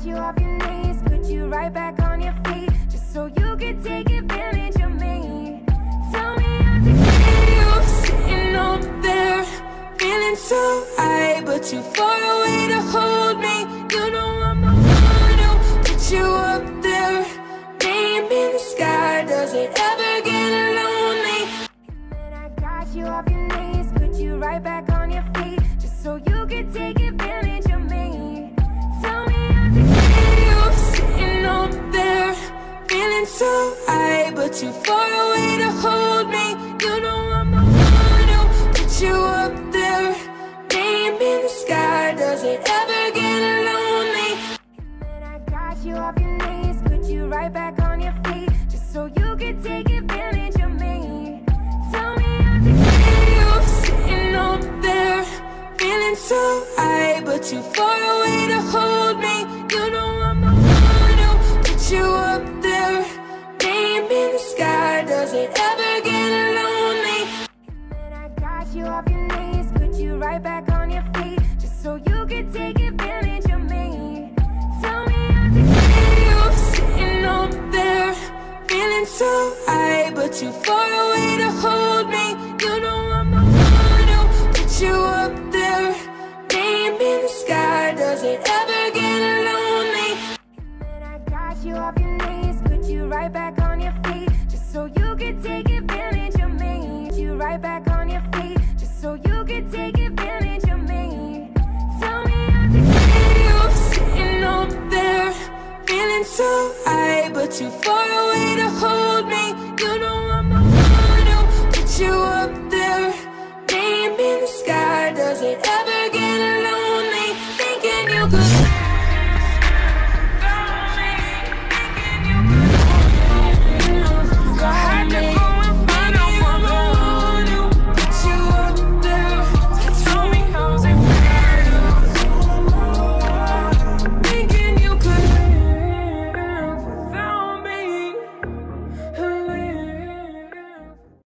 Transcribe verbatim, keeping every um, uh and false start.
got you off your knees, put you right back on your feet, just so you could take advantage of me. Tell me how's it feel? You sitting up there, feeling so high, but too far away to hold me. You know I'm the one who put you up there, name in the sky. Does it ever get lonely? And then I got you off your knees, put you right back on your feet, just so you could take advantage of me. Tell me how's it feel? You sitting up there, feeling so high, but too far away to hold me. You know I'm the one who put you up there, name in the sky. Does it ever get lonely? And then I got you off your knees, put you right back on your feet, just so you could take advantage of me. Tell me how's it feel? You sitting up there, feeling so high, but too far away to hold me. You know I'm the one who put you up there, name in the sky. Does it ever get lonely? And then I got you off your knees, put you right back on your feet, just so you could take advantage of me. Tell me how's it feel? You sitting up there, feeling so high, but too far away to hold me. You know I'm the one who put you up there, name in the sky. Does it ever get lonely? And then I got you off your knees, put you right back on